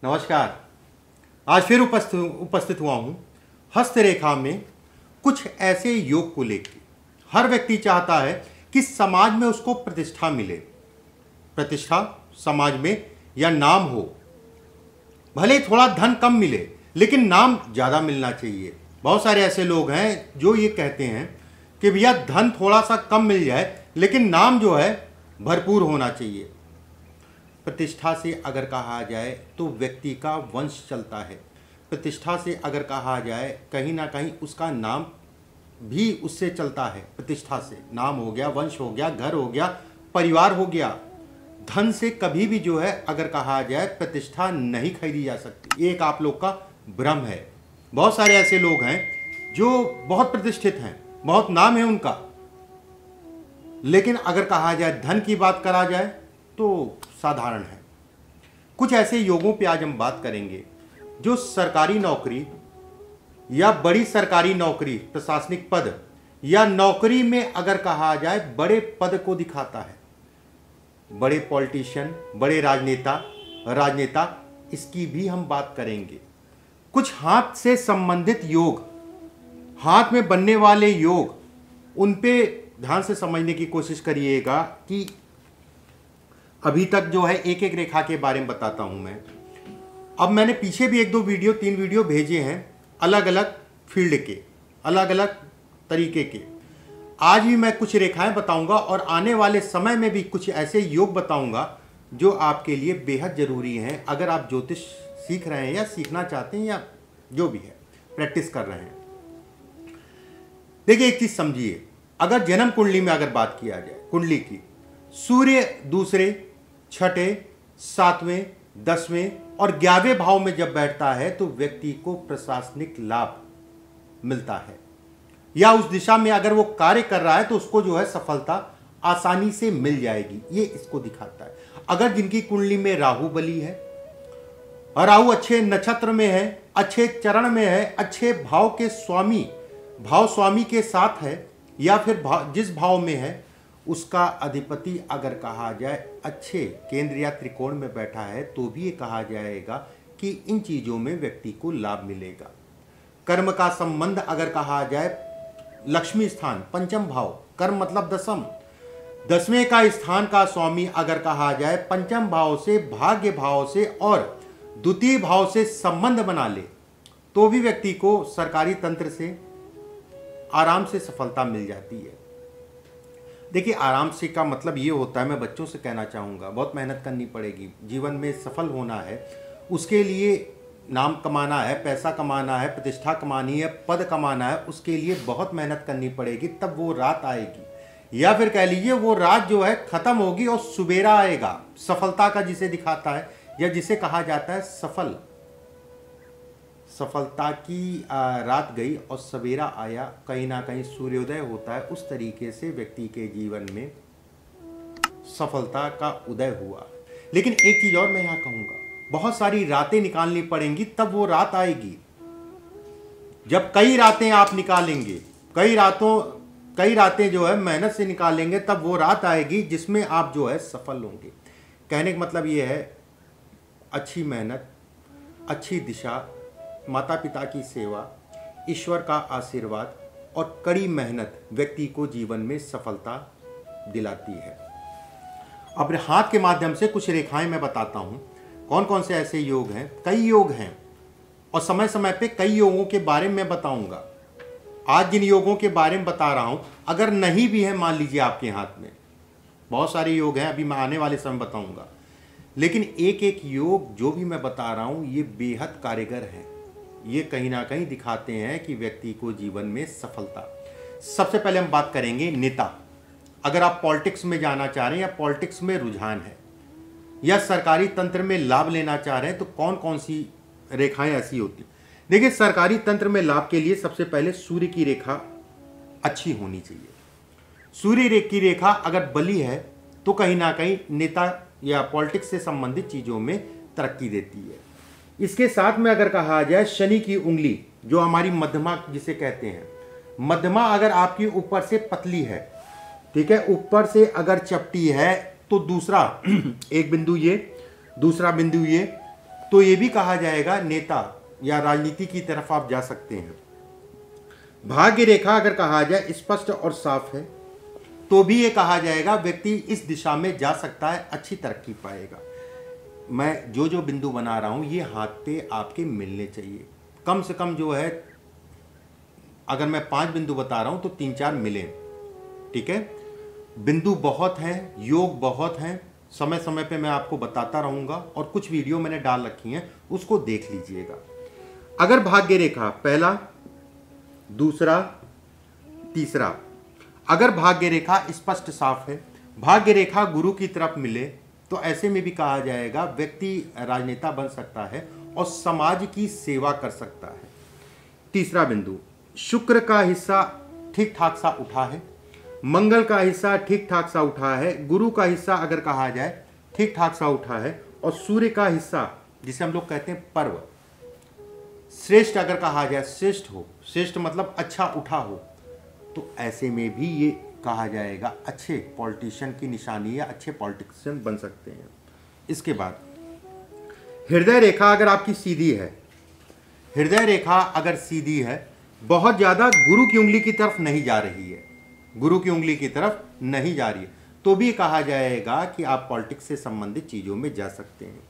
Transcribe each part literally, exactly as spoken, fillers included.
नमस्कार। आज फिर उपस्थित उपस्थित हुआ हूँ हस्तरेखा में कुछ ऐसे योग को लेकर। हर व्यक्ति चाहता है कि समाज में उसको प्रतिष्ठा मिले, प्रतिष्ठा समाज में या नाम हो, भले थोड़ा धन कम मिले लेकिन नाम ज़्यादा मिलना चाहिए। बहुत सारे ऐसे लोग हैं जो ये कहते हैं कि भैया धन थोड़ा सा कम मिल जाए लेकिन नाम जो है भरपूर होना चाहिए। प्रतिष्ठा से अगर कहा जाए तो व्यक्ति का वंश चलता है। प्रतिष्ठा से अगर कहा जाए कहीं ना कहीं उसका नाम भी उससे चलता है। प्रतिष्ठा से नाम हो गया, वंश हो गया, घर हो गया, परिवार हो गया। धन से कभी भी जो है अगर कहा जाए प्रतिष्ठा नहीं खरीदी जा सकती। एक आप लोग का भ्रम है। बहुत सारे ऐसे लोग हैं जो बहुत प्रतिष्ठित हैं, बहुत नाम है उनका, लेकिन अगर कहा जाए धन की बात करा जाए तो साधारण है। कुछ ऐसे योगों पे आज हम बात करेंगे जो सरकारी नौकरी या बड़ी सरकारी नौकरी, प्रशासनिक पद या नौकरी में अगर कहा जाए बड़े पद को दिखाता है। बड़े पॉलिटिशियन, बड़े राजनेता राजनेता इसकी भी हम बात करेंगे। कुछ हाथ से संबंधित योग, हाथ में बनने वाले योग, उन पे ध्यान से समझने की कोशिश करिएगा कि अभी तक जो है एक एक रेखा के बारे में बताता हूं मैं। अब मैंने पीछे भी एक दो वीडियो तीन वीडियो भेजे हैं अलग अलग फील्ड के, अलग अलग तरीके के। आज भी मैं कुछ रेखाएं बताऊंगा और आने वाले समय में भी कुछ ऐसे योग बताऊंगा जो आपके लिए बेहद ज़रूरी हैं। अगर आप ज्योतिष सीख रहे हैं या सीखना चाहते हैं या जो भी है प्रैक्टिस कर रहे हैं। देखिए एक चीज़ समझिए, अगर जन्म कुंडली में अगर बात किया जाए कुंडली की, सूर्य दूसरे, छठे, सातवें, दसवें और ग्यारहवें भाव में जब बैठता है तो व्यक्ति को प्रशासनिक लाभ मिलता है, या उस दिशा में अगर वो कार्य कर रहा है तो उसको जो है सफलता आसानी से मिल जाएगी। ये इसको दिखाता है। अगर जिनकी कुंडली में राहु बली है और राहु अच्छे नक्षत्र में है, अच्छे चरण में है, अच्छे भाव के स्वामी, भाव स्वामी के साथ है, या फिर भाव जिस भाव में है उसका अधिपति अगर कहा जाए अच्छे केंद्र या त्रिकोण में बैठा है तो भी ये कहा जाएगा कि इन चीज़ों में व्यक्ति को लाभ मिलेगा। कर्म का संबंध अगर कहा जाए लक्ष्मी स्थान, पंचम भाव, कर्म मतलब दसम, दसवें का स्थान का स्वामी अगर कहा जाए पंचम भाव से, भाग्य भाव से और द्वितीय भाव से संबंध बना ले तो भी व्यक्ति को सरकारी तंत्र से आराम से सफलता मिल जाती है। देखिए आराम से का मतलब ये होता है, मैं बच्चों से कहना चाहूँगा, बहुत मेहनत करनी पड़ेगी। जीवन में सफल होना है, उसके लिए नाम कमाना है, पैसा कमाना है, प्रतिष्ठा कमानी है, पद कमाना है, उसके लिए बहुत मेहनत करनी पड़ेगी, तब वो रात आएगी। या फिर कह लीजिए वो रात जो है ख़त्म होगी और सुबेरा आएगा, सफलता का जिसे दिखाता है या जिसे कहा जाता है सफल। सफलता की रात गई और सवेरा आया, कहीं ना कहीं सूर्योदय होता है। उस तरीके से व्यक्ति के जीवन में सफलता का उदय हुआ। लेकिन एक चीज़ और मैं यहाँ कहूँगा, बहुत सारी रातें निकालनी पड़ेंगी तब वो रात आएगी। जब कई रातें आप निकालेंगे, कई रातों कई रातें जो है मेहनत से निकालेंगे, तब वो रात आएगी जिसमें आप जो है सफल होंगे। कहने का मतलब ये है अच्छी मेहनत, अच्छी दिशा, माता पिता की सेवा, ईश्वर का आशीर्वाद और कड़ी मेहनत व्यक्ति को जीवन में सफलता दिलाती है। अब हाथ के माध्यम से कुछ रेखाएं मैं बताता हूं कौन कौन से ऐसे योग हैं। कई योग हैं और समय समय पे कई योगों के बारे में बताऊंगा। आज जिन योगों के बारे में बता रहा हूं, अगर नहीं भी है मान लीजिए आपके हाथ में, बहुत सारे योग हैं, अभी मैं आने वाले समय बताऊंगा, लेकिन एक एक योग जो भी मैं बता रहा हूं ये बेहद कारगर है। ये कहीं ना कहीं दिखाते हैं कि व्यक्ति को जीवन में सफलता। सबसे पहले हम बात करेंगे नेता। अगर आप पॉलिटिक्स में जाना चाह रहे हैं या पॉलिटिक्स में रुझान है या सरकारी तंत्र में लाभ लेना चाह रहे हैं तो कौन कौन सी रेखाएं ऐसी होती। देखिए सरकारी तंत्र में लाभ के लिए सबसे पहले सूर्य की रेखा अच्छी होनी चाहिए। सूर्य की रेखा अगर बली है तो कहीं ना कहीं नेता या पॉलिटिक्स से संबंधित चीज़ों में तरक्की देती है। इसके साथ में अगर कहा जाए शनि की उंगली, जो हमारी मध्यमा जिसे कहते हैं, मध्यमा अगर आपकी ऊपर से पतली है, ठीक है, ऊपर से अगर चपटी है तो दूसरा एक बिंदु ये, दूसरा बिंदु ये, तो ये भी कहा जाएगा नेता या राजनीति की तरफ आप जा सकते हैं। भाग्य रेखा अगर कहा जाए स्पष्ट और साफ है तो भी ये कहा जाएगा व्यक्ति इस दिशा में जा सकता है, अच्छी तरक्की पाएगा। मैं जो जो बिंदु बना रहा हूं ये हाथ पे आपके मिलने चाहिए, कम से कम जो है अगर मैं पांच बिंदु बता रहा हूं तो तीन चार मिले, ठीक है। बिंदु बहुत हैं, योग बहुत हैं, समय समय पे मैं आपको बताता रहूंगा और कुछ वीडियो मैंने डाल रखी हैं, उसको देख लीजिएगा। अगर भाग्य रेखा पहला, दूसरा, तीसरा, अगर भाग्य रेखा स्पष्ट साफ है, भाग्य रेखा गुरु की तरफ मिले तो ऐसे में भी कहा जाएगा व्यक्ति राजनेता बन सकता है और समाज की सेवा कर सकता है। तीसरा बिंदु, शुक्र का हिस्सा ठीक ठाक सा उठा है, मंगल का हिस्सा ठीक ठाक सा उठा है, गुरु का हिस्सा अगर कहा जाए ठीक ठाक सा उठा है, और सूर्य का हिस्सा जिसे हम लोग कहते हैं पर्व श्रेष्ठ अगर कहा जाए, श्रेष्ठ हो, श्रेष्ठ मतलब अच्छा उठा हो, तो ऐसे में भी ये कहा जाएगा अच्छे पॉलिटिशियन की निशानी या अच्छे पॉलिटिशियन बन सकते हैं। इसके बाद हृदय रेखा अगर आपकी सीधी है, हृदय रेखा अगर सीधी है, बहुत ज़्यादा गुरु की उंगली की तरफ नहीं जा रही है, गुरु की उंगली की तरफ नहीं जा रही है, तो भी कहा जाएगा कि आप पॉलिटिक्स से संबंधित चीज़ों में जा सकते हैं।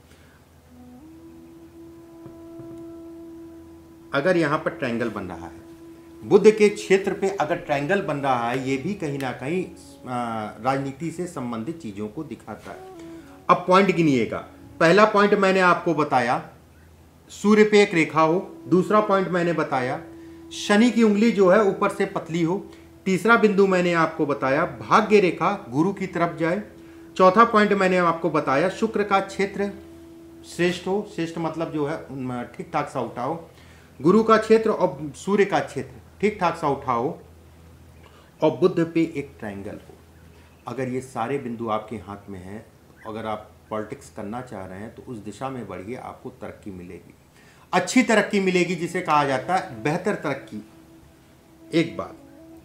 अगर यहाँ पर ट्रायंगल बन रहा है, बुध के क्षेत्र पे अगर ट्रायंगल बन रहा है, ये भी कहीं ना कहीं राजनीति से संबंधित चीज़ों को दिखाता है। अब पॉइंट गिनिएगा। पहला पॉइंट मैंने आपको बताया सूर्य पे एक रेखा हो, दूसरा पॉइंट मैंने बताया शनि की उंगली जो है ऊपर से पतली हो, तीसरा बिंदु मैंने आपको बताया भाग्य रेखा गुरु की तरफ जाए, चौथा पॉइंट मैंने आपको बताया शुक्र का क्षेत्र श्रेष्ठ हो, श्रेष्ठ मतलब जो है ठीक ठाक सा उठा हो, गुरु का क्षेत्र और सूर्य का क्षेत्र ठीक ठाक सा उठा हो, और बुध पे एक ट्रायंगल हो। अगर ये सारे बिंदु आपके हाथ में हैं, अगर आप पॉलिटिक्स करना चाह रहे हैं तो उस दिशा में बढ़िए, आपको तरक्की मिलेगी, अच्छी तरक्की मिलेगी, जिसे कहा जाता है बेहतर तरक्की। एक बात।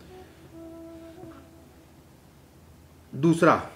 दूसरा,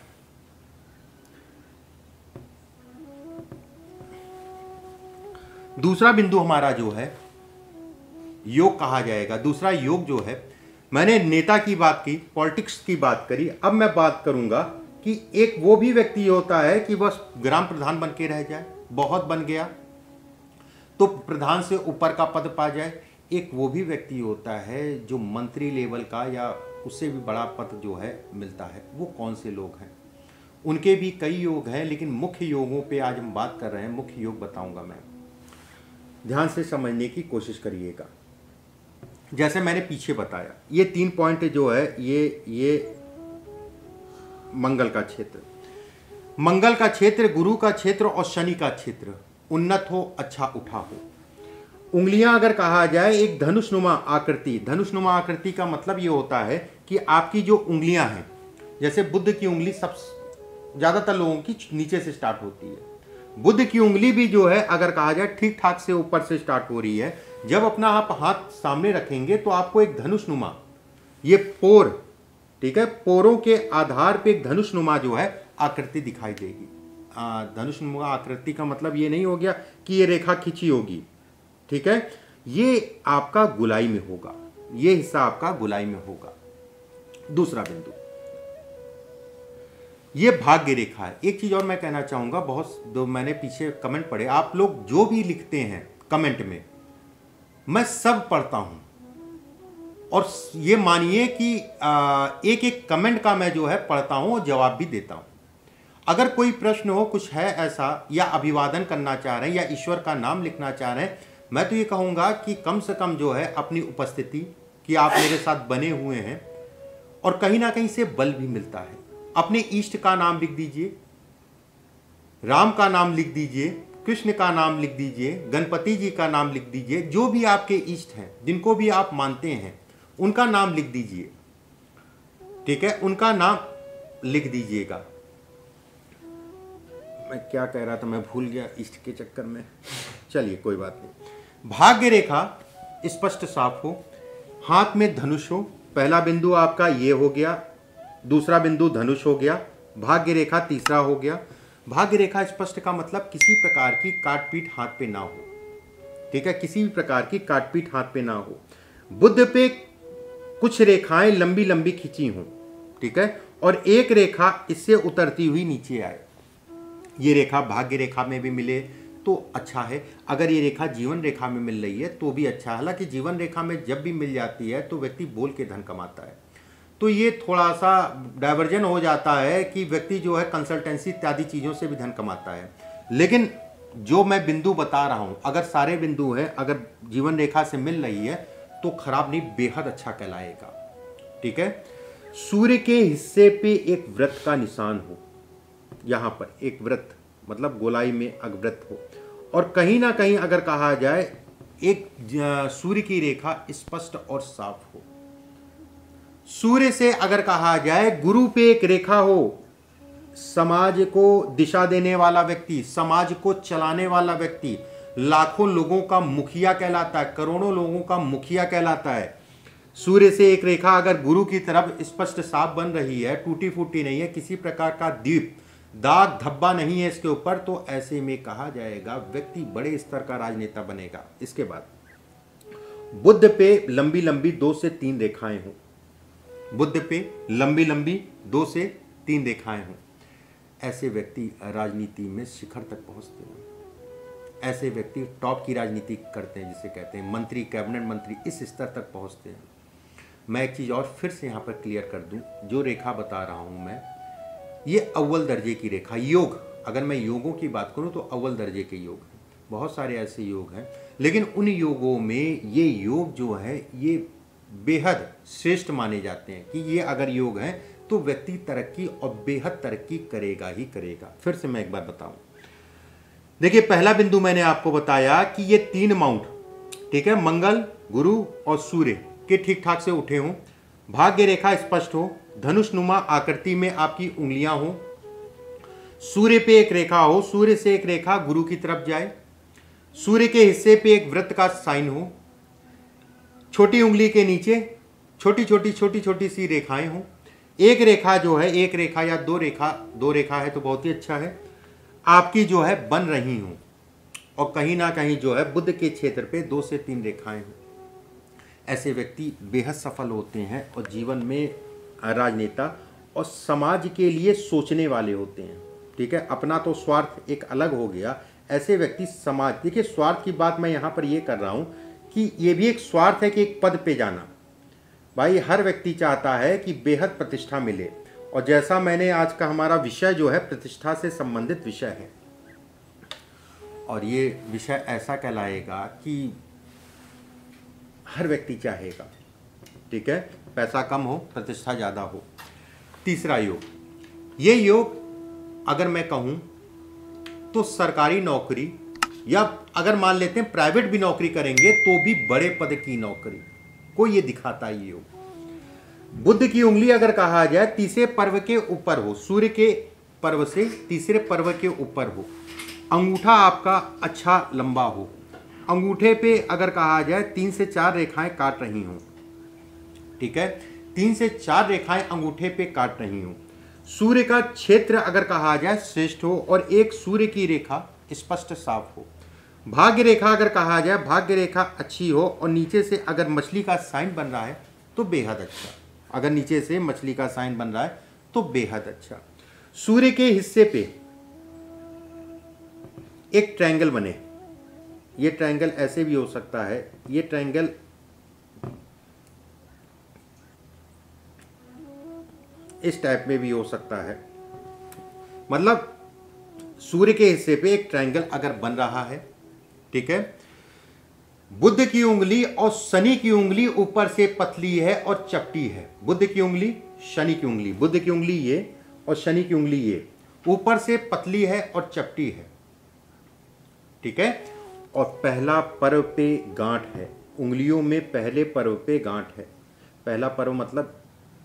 दूसरा बिंदु हमारा जो है योग कहा जाएगा। दूसरा योग जो है, मैंने नेता की बात की, पॉलिटिक्स की बात करी, अब मैं बात करूंगा कि एक वो भी व्यक्ति होता है कि बस ग्राम प्रधान बन के रह जाए, बहुत बन गया तो प्रधान से ऊपर का पद पा जाए। एक वो भी व्यक्ति होता है जो मंत्री लेवल का या उससे भी बड़ा पद जो है मिलता है। वो कौन से लोग हैं? उनके भी कई योग हैं, लेकिन मुख्य योगों पे आज हम बात कर रहे हैं। मुख्य योग बताऊंगा मैं, ध्यान से समझने की कोशिश करिएगा। जैसे मैंने पीछे बताया, ये तीन पॉइंट जो है, ये ये मंगल का क्षेत्र, मंगल का क्षेत्र, गुरु का क्षेत्र और शनि का क्षेत्र उन्नत हो, अच्छा उठा हो। उंगलियां अगर कहा जाए एक धनुषनुमा आकृति, धनुषनुमा आकृति का मतलब ये होता है कि आपकी जो उंगलियां हैं, जैसे बुध की उंगली सब ज्यादातर लोगों की नीचे से स्टार्ट होती है, बुध की उंगली भी जो है अगर कहा जाए ठीक ठाक से ऊपर से स्टार्ट हो रही है। जब अपना आप हाथ सामने रखेंगे तो आपको एक धनुषनुमा, ये पोर, ठीक है, पोरों के आधार पे एक धनुषनुमा जो है आकृति दिखाई देगी। धनुषनुमा आकृति का मतलब ये नहीं हो गया कि ये रेखा खींची होगी, ठीक है, ये आपका गुलाई में होगा, ये हिस्सा आपका गुलाई में होगा। दूसरा बिंदु, ये भाग्य रेखा है। एक चीज और मैं कहना चाहूंगा, बहुत दो मैंने पीछे कमेंट पढ़े, आप लोग जो भी लिखते हैं कमेंट में मैं सब पढ़ता हूं, और ये मानिए कि एक एक कमेंट का मैं जो है पढ़ता हूं और जवाब भी देता हूं। अगर कोई प्रश्न हो, कुछ है ऐसा, या अभिवादन करना चाह रहे हैं या ईश्वर का नाम लिखना चाह रहे हैं, मैं तो ये कहूँगा कि कम से कम जो है अपनी उपस्थिति कि आप मेरे साथ बने हुए हैं, और कहीं ना कहीं से बल भी मिलता है। अपने इष्ट का नाम लिख दीजिए, राम का नाम लिख दीजिए, कृष्ण का नाम लिख दीजिए, गणपति जी का नाम लिख दीजिए, जो भी आपके इष्ट हैं, जिनको भी आप मानते हैं, उनका नाम लिख दीजिए, ठीक है, उनका नाम लिख दीजिएगा। मैं क्या कह रहा था, मैं भूल गया इष्ट के चक्कर में, चलिए कोई बात नहीं। भाग्य रेखा स्पष्ट साफ हो, हाथ में धनुष हो, पहला बिंदु आपका ये हो गया, दूसरा बिंदु धनुष हो गया, भाग्य रेखा तीसरा हो गया, भाग्य रेखा स्पष्ट का मतलब किसी प्रकार की काट पीट हाथ पे ना हो, ठीक है, किसी भी प्रकार की काट पीट हाथ पे ना हो। बुध पे कुछ रेखाएं लंबी लंबी खिंची हों, ठीक है, और एक रेखा इससे उतरती हुई नीचे आए। ये रेखा भाग्य रेखा में भी मिले तो अच्छा है, अगर ये रेखा जीवन रेखा में मिल रही है तो भी अच्छा है। हालांकि जीवन रेखा में जब भी मिल जाती है तो व्यक्ति बोल के धन कमाता है, तो ये थोड़ा सा डाइवर्जन हो जाता है कि व्यक्ति जो है कंसल्टेंसी इत्यादि चीज़ों से भी धन कमाता है। लेकिन जो मैं बिंदु बता रहा हूँ, अगर सारे बिंदु हैं, अगर जीवन रेखा से मिल रही है तो खराब नहीं, बेहद अच्छा कहलाएगा, ठीक है। सूर्य के हिस्से पे एक व्रत का निशान हो, यहाँ पर एक व्रत मतलब गोलाई में अग्रव्रत हो, और कहीं ना कहीं अगर कहा जाए एक सूर्य की रेखा स्पष्ट और साफ हो। सूर्य से अगर कहा जाए गुरु पे एक रेखा हो, समाज को दिशा देने वाला व्यक्ति, समाज को चलाने वाला व्यक्ति, लाखों लोगों का मुखिया कहलाता है, करोड़ों लोगों का मुखिया कहलाता है। सूर्य से एक रेखा अगर गुरु की तरफ स्पष्ट साफ बन रही है, टूटी फूटी नहीं है, किसी प्रकार का दीप दाग धब्बा नहीं है इसके ऊपर, तो ऐसे में कहा जाएगा व्यक्ति बड़े स्तर का राजनेता बनेगा। इसके बाद बुध पे लंबी लंबी दो से तीन रेखाएं हों, बुध पे लंबी लंबी दो से तीन रेखाएं हों, ऐसे व्यक्ति राजनीति में शिखर तक पहुंचते हैं। ऐसे व्यक्ति टॉप की राजनीति करते हैं, जिसे कहते हैं मंत्री, कैबिनेट मंत्री, इस स्तर तक पहुंचते हैं। मैं एक चीज़ और फिर से यहाँ पर क्लियर कर दूं, जो रेखा बता रहा हूँ मैं, ये अव्वल दर्जे की रेखा, योग, अगर मैं योगों की बात करूँ तो अव्वल दर्जे के योग हैं। बहुत सारे ऐसे योग हैं, लेकिन उन योगों में ये योग जो है ये बेहद श्रेष्ठ माने जाते हैं कि ये अगर योग हैं तो व्यक्ति तरक्की और बेहद तरक्की करेगा ही करेगा। फिर से मैं एक बार बताऊं, देखिए पहला बिंदु मैंने आपको बताया कि ये तीन माउंट, ठीक है, मंगल, गुरु और सूर्य के ठीक ठाक से उठे हों, भाग्य रेखा स्पष्ट हो, धनुषनुमा आकृति में आपकी उंगलियां हो, सूर्य पे एक रेखा हो, सूर्य से एक रेखा गुरु की तरफ जाए, सूर्य के हिस्से पे एक वृत्त का साइन हो, छोटी उंगली के नीचे छोटी छोटी छोटी छोटी सी रेखाएं हो, एक रेखा जो है, एक रेखा या दो रेखा, दो रेखा है तो बहुत ही अच्छा है, आपकी जो है बन रही हूं, और कहीं ना कहीं जो है बुध के क्षेत्र पे दो से तीन रेखाएं हों। ऐसे व्यक्ति बेहद सफल होते हैं और जीवन में राजनेता और समाज के लिए सोचने वाले होते हैं, ठीक है। अपना तो स्वार्थ एक अलग हो गया, ऐसे व्यक्ति समाज, देखिए स्वार्थ की बात मैं यहाँ पर ये कर रहा हूँ कि ये भी एक स्वार्थ है कि एक पद पे जाना। भाई हर व्यक्ति चाहता है कि बेहद प्रतिष्ठा मिले, और जैसा मैंने आज का हमारा विषय जो है प्रतिष्ठा से संबंधित विषय है, और ये विषय ऐसा कहलाएगा कि हर व्यक्ति चाहेगा, ठीक है, पैसा कम हो प्रतिष्ठा ज़्यादा हो। तीसरा योग, ये योग अगर मैं कहूँ तो सरकारी नौकरी, या अगर मान लेते हैं प्राइवेट भी नौकरी करेंगे तो भी बड़े पद की नौकरी को ये दिखाता है ये योग। बुध की उंगली अगर कहा जाए तीसरे पर्व के ऊपर हो, सूर्य के पर्व से तीसरे पर्व के ऊपर हो, अंगूठा आपका अच्छा लंबा हो, अंगूठे पे अगर कहा जाए तीन से चार रेखाएं काट रही हों, ठीक है, तीन से चार रेखाएं अंगूठे पे काट रही हों, सूर्य का क्षेत्र अगर कहा जाए श्रेष्ठ हो और एक सूर्य की रेखा स्पष्ट साफ हो, भाग्य रेखा अगर कहा जाए भाग्य रेखा अच्छी हो और नीचे से अगर मछली का साइन बन रहा है तो बेहद अच्छा, अगर नीचे से मछली का साइन बन रहा है तो बेहद अच्छा। सूर्य के हिस्से पे एक ट्रायंगल बने, ये ट्रायंगल ऐसे भी हो सकता है, ये ट्रायंगल इस टाइप में भी हो सकता है, मतलब सूर्य के हिस्से पे एक ट्रायंगल अगर बन रहा है, ठीक है, बुध की उंगली और शनि की उंगली ऊपर से पतली है और चपटी है, बुध की उंगली शनि की उंगली, बुध की उंगली ये और शनि की उंगली ये, ऊपर से पतली है और चपटी है, ठीक है, और पहला पर्व पे गांठ है, उंगलियों में पहले पर्व पे गांठ है, पहला पर्व मतलब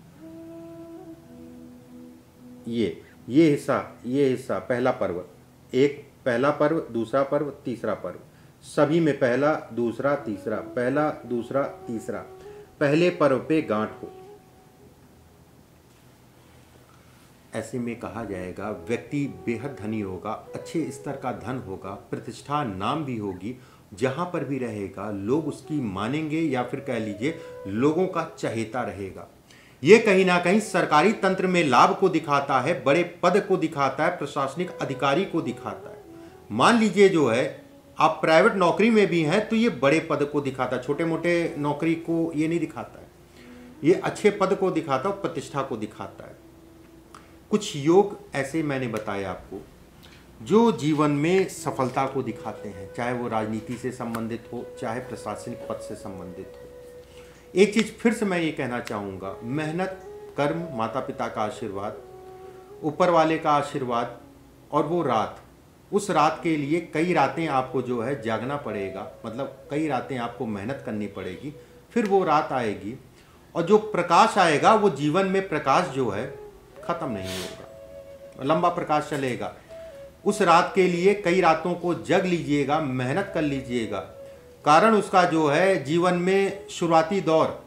ये ये हिस्सा, ये हिस्सा पहला पर्व, एक पहला पर्व, दूसरा पर्व, तीसरा पर्व, सभी में पहला दूसरा तीसरा, पहला दूसरा तीसरा, पहले पर्व पे गांठ हो, ऐसे में कहा जाएगा व्यक्ति बेहद धनी होगा, अच्छे स्तर का धन होगा, प्रतिष्ठा नाम भी होगी, जहाँ पर भी रहेगा लोग उसकी मानेंगे या फिर कह लीजिए लोगों का चहेता रहेगा। ये कहीं ना कहीं सरकारी तंत्र में लाभ को दिखाता है, बड़े पद को दिखाता है, प्रशासनिक अधिकारी को दिखाता है। मान लीजिए जो है आप प्राइवेट नौकरी में भी हैं तो ये बड़े पद को दिखाता है, छोटे मोटे नौकरी को ये नहीं दिखाता है, ये अच्छे पद को दिखाता है, प्रतिष्ठा को दिखाता है। कुछ योग ऐसे मैंने बताया आपको जो जीवन में सफलता को दिखाते हैं, चाहे वो राजनीति से संबंधित हो, चाहे प्रशासनिक पद से संबंधित हो। एक चीज़ फिर से मैं ये कहना चाहूँगा, मेहनत, कर्म, माता पिता का आशीर्वाद, ऊपर वाले का आशीर्वाद, और वो रात, उस रात के लिए कई रातें आपको जो है जागना पड़ेगा, मतलब कई रातें आपको मेहनत करनी पड़ेगी, फिर वो रात आएगी और जो प्रकाश आएगा वो जीवन में प्रकाश जो है ख़त्म नहीं होगा, लंबा प्रकाश चलेगा। उस रात के लिए कई रातों को जग लीजिएगा, मेहनत कर लीजिएगा, कारण उसका जो है जीवन में शुरुआती दौर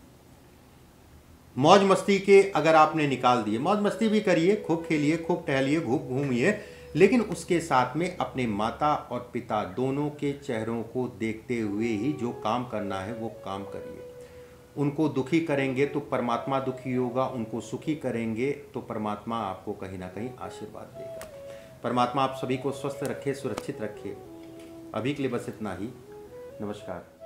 मौज मस्ती के अगर आपने निकाल दिए, मौज मस्ती भी करिए, खूब खेलिए, खूब टहलिए, खूब घूमिए, लेकिन उसके साथ में अपने माता और पिता दोनों के चेहरों को देखते हुए ही जो काम करना है वो काम करिए। उनको दुखी करेंगे तो परमात्मा दुखी होगा, उनको सुखी करेंगे तो परमात्मा आपको कहीं ना कहीं आशीर्वाद देगा। परमात्मा आप सभी को स्वस्थ रखे, सुरक्षित रखे। अभी के लिए बस इतना ही। नमस्कार।